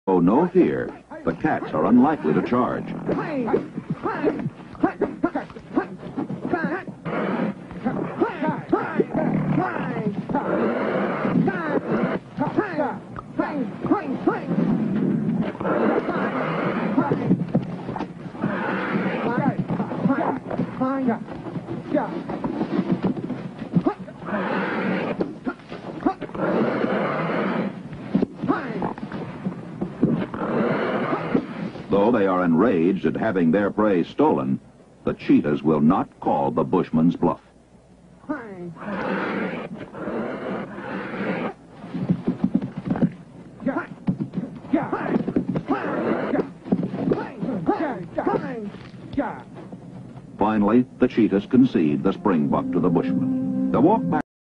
Oh, no fear. The cats are unlikely to charge. Though they are enraged at having their prey stolen, the cheetahs will not call the bushman's bluff. Finally, the cheetahs concede the springbuck to the bushman. The walk back